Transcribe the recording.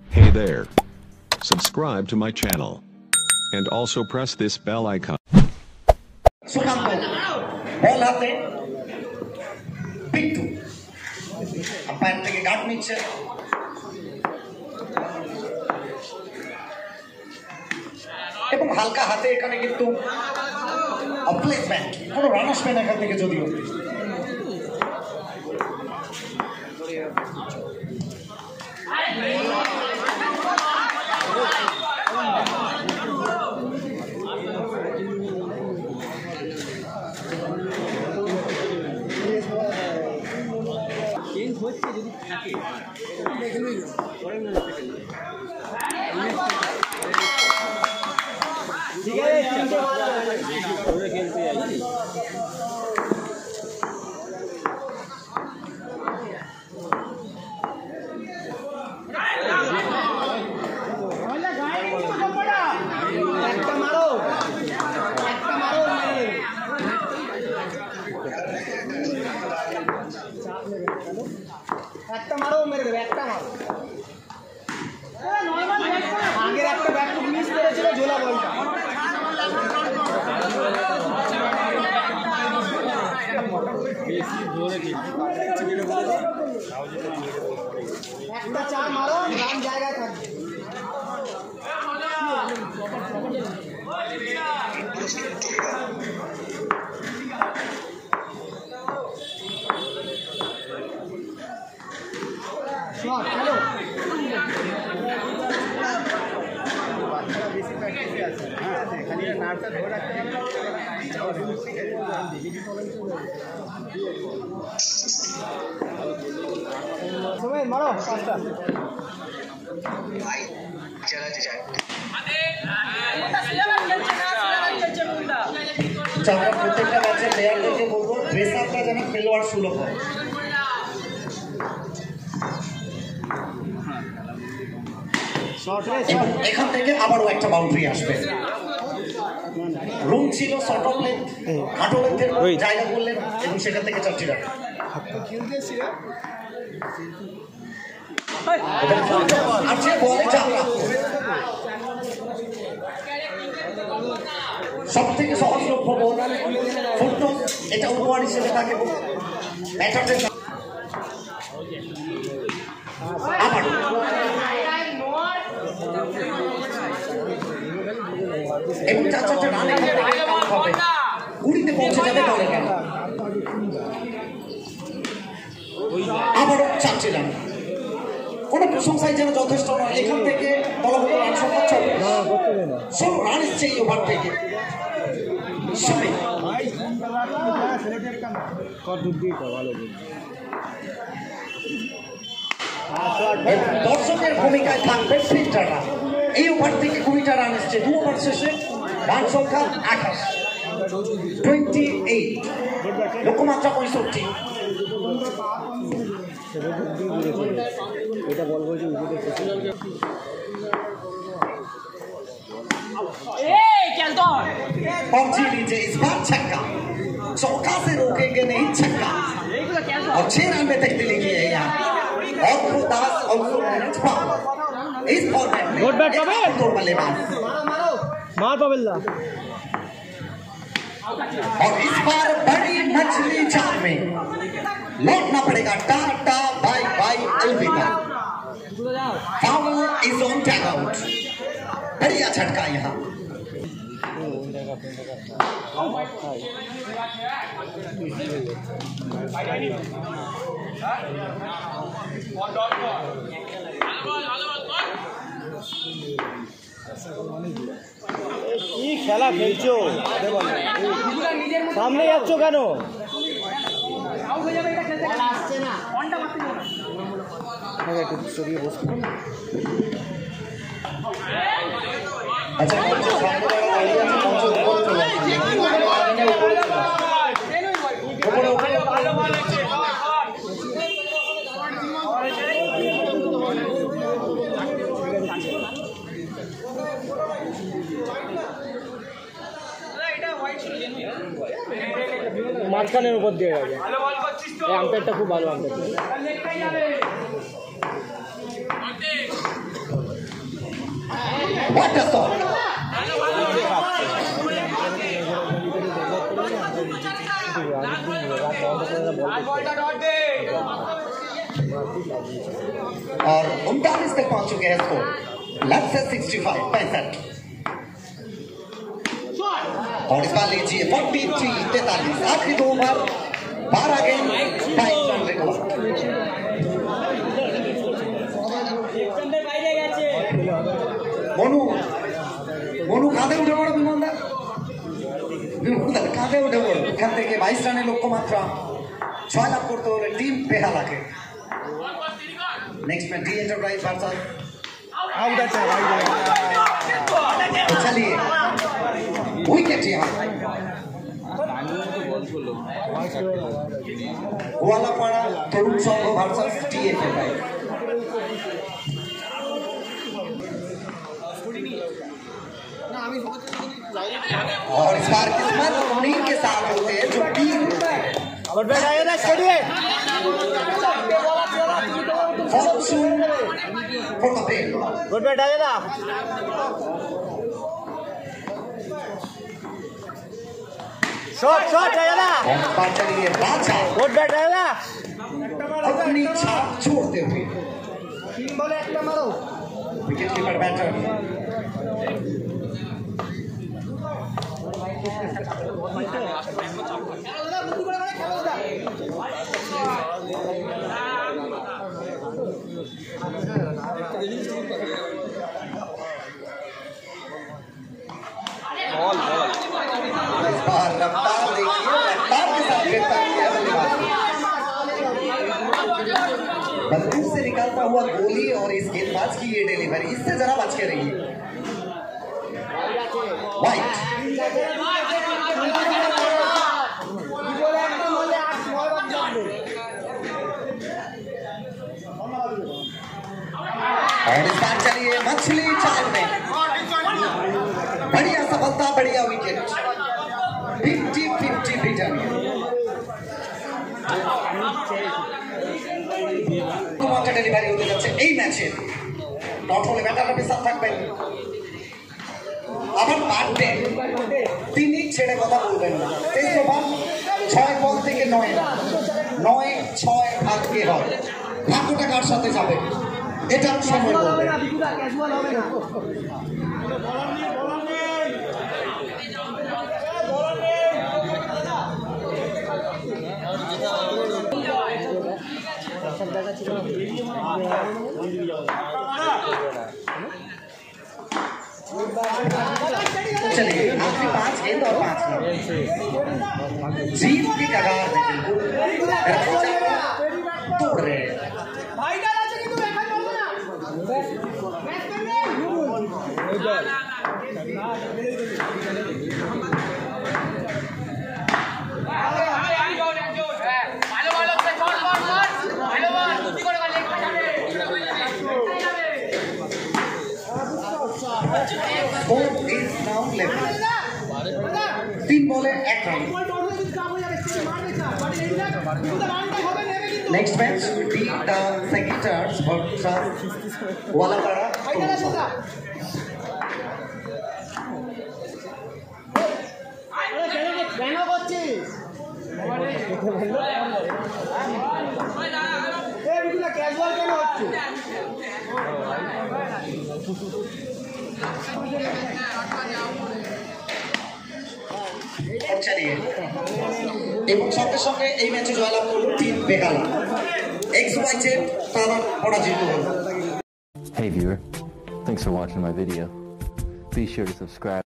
Hey there. Subscribe to my channel. And also press this bell icon. Sumith. Ball hate. Viku. Umpire থেকে guard নিচ্ছে। এবং হালকা হাতে এখানে কিন্তু প্লেসমেন্ট কোনো রান আসবে না এখান থেকে যদিও একটা মারো মেরে দেবে একটা মারো আগের একটা ব্যাট মিস করেছিল ঝোলা বলটা একটা চার মারো রান জায়গায় থাকবে হ্যালো সুমিত মারো পাঁচটা প্রত্যেকটা ম্যাচের প্লেয়ারদেরকে বলবো ড্রেস আপটা যেন খেলোয়াড় সুলভ হয় এখান থেকে আবারও একটা বাউন্ডারি আসবে রুম ছিল শর্ট অফ লেন্থ হাঁটো লেন্থের জায়গা করলেন এবং সেখান থেকে চারটি রান আর যে বলে চাপড়া সব থেকে সহজলভ্য বল ফুটবল এটা উপহার হিসেবে তাকে ব্যাটারদের আবার এবং চার চারটে রান হবে কুড়িতে পৌঁছে যাবে দলে কেন আবারও চারটি রান কোনো প্রশংসায় যেন যথেষ্ট নয় এখান থেকে দলগত রান সংখ্যা 16 রান এসছে এই ওভার থেকে সুমিত দর্শকের ভূমিকায় থাকবে ফিল্টাররা এই ওভার থেকে 20টা রান এসছে 2 ওভার শেষে রান সংখ্যা 28 লক্ষ্যমাত্রা 65 এটা বলবো যে पहुंची नीचे इस बार छक्का चौका से रोकेंगे नहीं छक्का और 6 रन में तब्दीली की है यहाँ और दास और इस फॉर्मेट में दो बल्लेबाज मार पावेल्ला और इस बार बड़ी मछली जाल में लौटना पड़ेगा टाटा बाय बाय अलविदा पावल इज ऑन टैग आउट बढ़िया झटका यहाँ কি খেলা খেলছো সামনে যাচ্ছ কেন আসছে না একটু সরিয়ে বসতে আচ্ছা মাঝখানের উপর দিয়ে গেছে এই আম্পায়ারটা খুব ভালো আম্পায়ার और 39 तक पहुंच चुके हैं स्कोर। लेफ्ट से 65 और इस बार लीजिए 43 आखिरी 2 ओवर 12 गेंद 22 रन रिकॉर्ड। মনু কাঁধে উঠে পড়ো বিমলদার কাঁধে উঠে পড়ো। এখান থেকে 22 রানের লক্ষ্যমাত্রা 6 লাভ করতে হলে টিম বেহালাকে। नेक्स्ट में डी एंटरप्राइज वर्सेस आउट अच्छा भाई चलिए विकेट यहाँ गोवालापाड़ा तरुण संघ वर्सेस डी एंटरप्राइज। और इस बार किस्मत उन्हीं के साथ होते हैं जो team fortune for the play. Good bat आया ना शॉट आया ना बात चलिए बादशाह गुड बैट आया ना अपनी छाप छोड़ते हुए 3 बॉल एक मारो विकेट कीपर बैटर इस बार रफ्तार देखिए रफ्तार के साथ गिरफ्तार किया बंदूक से निकालता हुआ गोली और इस गेंदबाज की ये डिलीवरी इससे जरा बच के रहिए। वाइट और इस बार चलिए मछली चाल में बढ़िया सफलता बढ़िया विकेट 50-50 रिटर्न। তোমাকে ডেলিভারি হতে যাচ্ছে এই ম্যাচে নট হলে ব্যাটাররা পেছাতে থাকবেন আবার পারবেন তিনি ছেড়ে কথা বলবেন না। এই ওভার 6 বল থেকে 9 9-6 ভাগ্যে হয় ভাগ্যটা কার সাথে যাবে এটা সময় বলবে। ক্যাজুয়াল হবে না चलिए आखिरी 5 गेंद और 5 रन जीत की कगार तोड़ रहे हैं। तीन balls 1 run. Next match D the secretaries versus Goalpara. Casual কেন হচ্ছে चलिए এবং সঙ্গে সঙ্গে এই ম্যাচে জয়লাভ করল টিম বেহালা XYZ তারা পরাজিত হল। Hey viewer, thanks for watching my video. Be sure to subscribe.